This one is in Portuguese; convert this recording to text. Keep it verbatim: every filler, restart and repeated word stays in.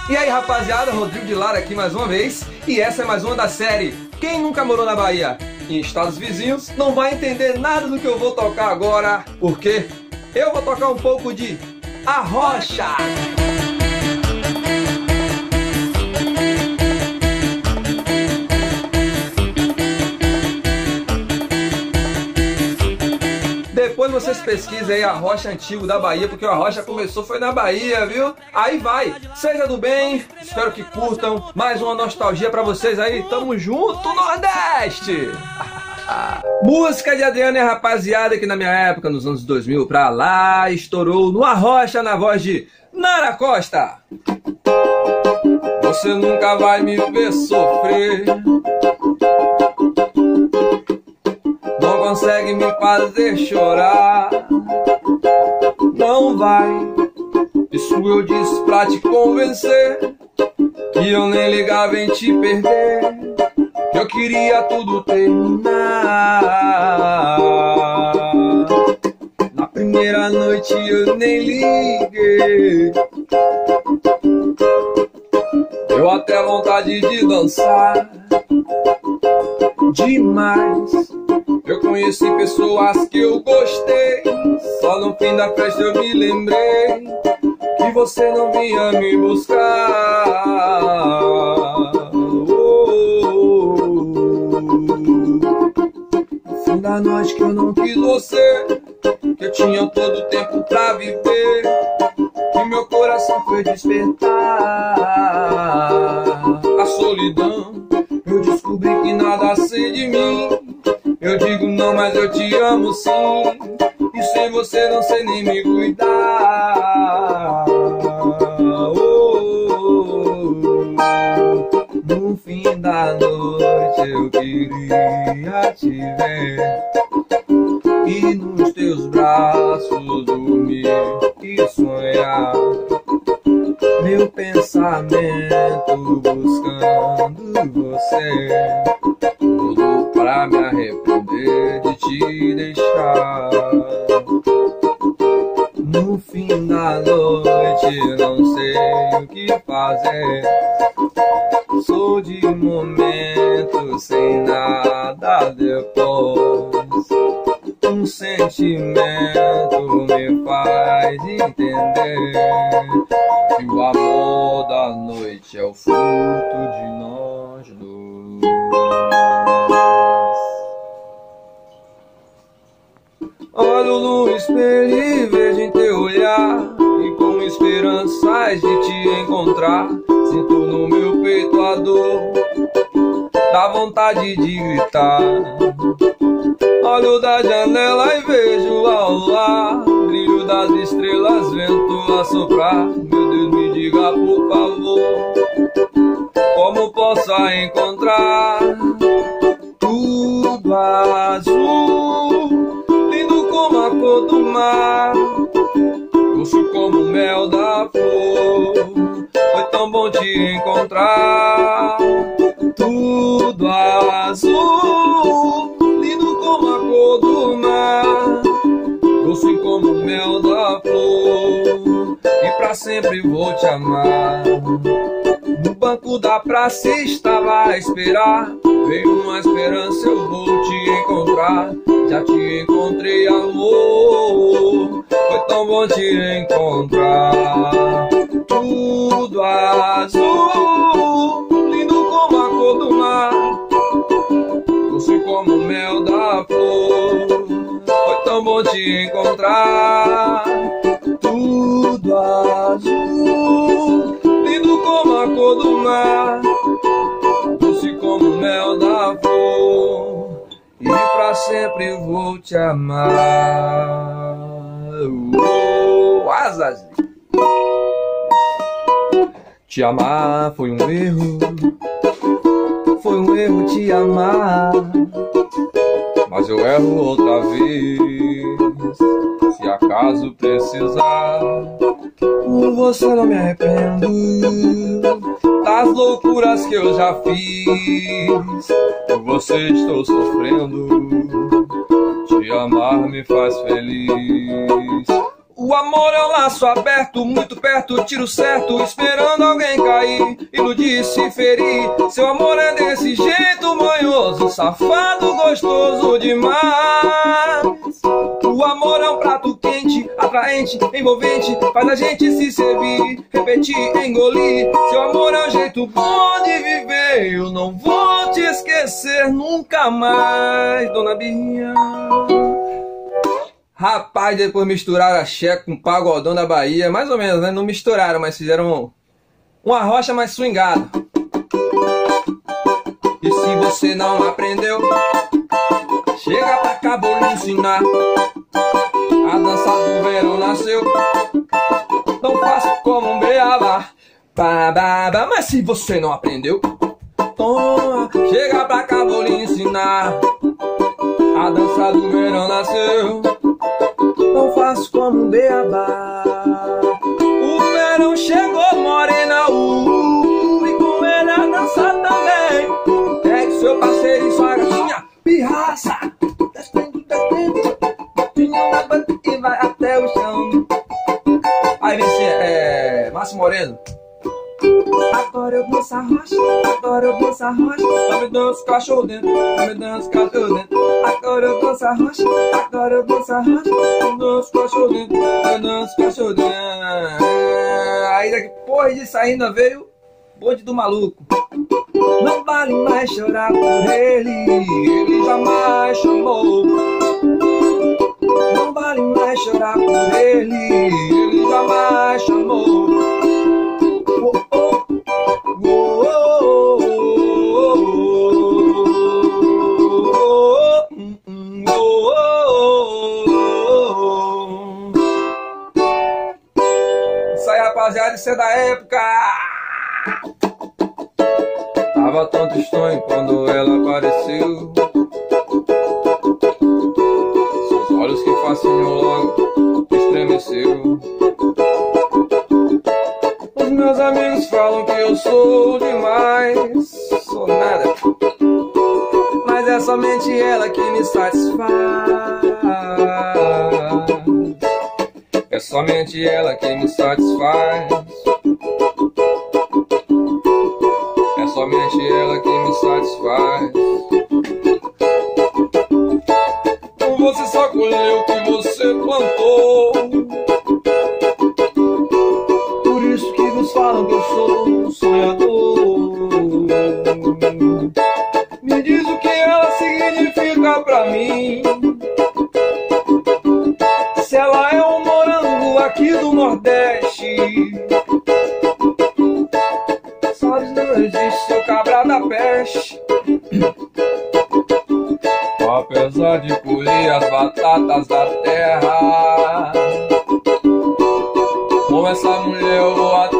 E aí, rapaziada, Rodrigo de Lara aqui mais uma vez. E essa é mais uma da série Quem Nunca Morou na Bahia? Em estados vizinhos não vai entender nada do que eu vou tocar agora, porque eu vou tocar um pouco de arrocha. Depois vocês pesquisem aí arrocha antigo da Bahia, porque o arrocha começou foi na Bahia, viu? Aí vai, seja do bem, espero que curtam. Mais uma nostalgia pra vocês aí, tamo junto, Nordeste! Música de Adriano e a rapaziada que na minha época, nos anos dois mil pra lá, estourou no arrocha na voz de Nara Costa. Você nunca vai me ver sofrer, não consegue me fazer chorar, não vai. Isso eu disse pra te convencer, que eu nem ligava em te perder, que eu queria tudo terminar. Na primeira noite eu nem liguei, deu até vontade de dançar demais. Eu conheci pessoas que eu gostei, só no fim da festa eu me lembrei que você não vinha me buscar. No fim da noite que eu não quis você, que eu tinha todo o tempo pra viver, que meu coração foi despertar a solidão. Eu descobri que nada sei de mim. Eu digo não, mas eu te amo sim, e sem você não sei nem me cuidar. Oh, no fim da noite eu queria te ver e nos teus braços dormir e sonhar. Meu pensamento buscando você, tudo pra me arrepender de te deixar. No fim da noite não sei o que fazer, sou de momento sem nada depois. Um sentimento me faz entender que o amor da noite é o fruto de nós dois. Olho no espelho e vejo em teu olhar, e com esperanças de te encontrar, sinto no meu peito a dor, dá vontade de gritar. Olho da janela e vejo ao luar, brilho das estrelas, vento a soprar. Meu Deus, me diga por favor, como posso encontrar tudo azul, lindo como a cor do mar, doce como o mel da flor. Foi tão bom te encontrar, tudo azul, lindo como a cor do mar, doce como o mel da flor, e pra sempre vou te amar. No banco da praça estava a esperar, veio uma esperança, eu vou te encontrar. Já te encontrei, amor, foi tão bom te encontrar. Tudo azul, lindo como a cor do mar, doce como o mel da flor. Foi tão bom te encontrar. Tudo azul, lindo como a cor do mar, doce como o mel da flor, e pra sempre vou te amar. Oh, asas. Te amar foi um erro, foi um erro te amar, mas eu erro outra vez, se acaso precisar. Por você não me arrependo das loucuras que eu já fiz, por você estou sofrendo, te amar me faz feliz. O amor é um laço aberto, muito perto, tiro certo, esperando alguém cair, iludir, se ferir. Seu amor é desse jeito manhoso, safado, gostoso demais. O amor é um prato quente, atraente, envolvente, faz a gente se servir, repetir, engolir. Seu amor é um jeito bom de viver, eu não vou te esquecer nunca mais, Dona Birrinha. Rapaz, depois misturaram axé com pagodão da Bahia, mais ou menos, né? Não misturaram, mas fizeram uma rocha mais swingada. E se você não aprendeu, chega pra cá, vou lhe ensinar. A dança do verão nasceu, não faço como um beabá. Bababa, mas se você não aprendeu, toma, chega pra cá, vou lhe ensinar. A dança do verão nasceu, não faço como um beabá. O verão chegou, morena, uh, e com ele a dança também. Pegue seu parceiro e sua gatinha, pirraça, descendo, descendo, pinho na banda e vai até o chão. Aí vem assim, é... Márcio Moreno. Agora eu danço a rocha, agora eu danço a rocha. Lá me dança cachorro dentro, lá me dança cachorro dentro. Agora eu danço a rocha, agora eu danço a rocha. Eu danço cachorro dentro, eu danço cachorro dentro. Aí daqui, porra disso ainda veio bonde do maluco. Não vale mais chorar por ele, ele jamais chamou. Não vale mais chorar por ele, ele jamais chamou. Isso aí, rapaziada, isso é da época. Tava tão tristonho quando ela apareceu. Seus olhos que fascinam logo estremeceu. Os meus amigos falam que eu sou demais. Sou nada, mas é somente ela que me satisfaz. É somente ela que me satisfaz. É somente ela que me satisfaz. Você só colheu o que você plantou. Por isso que nos falam que eu sou um sonhador. Me diz o que ela significa pra mim. Se ela é um morango aqui do Nordeste. Sabes, não existe seu cabra da peste. Apesar de colher as batatas da terra, com essa mulher eu vou até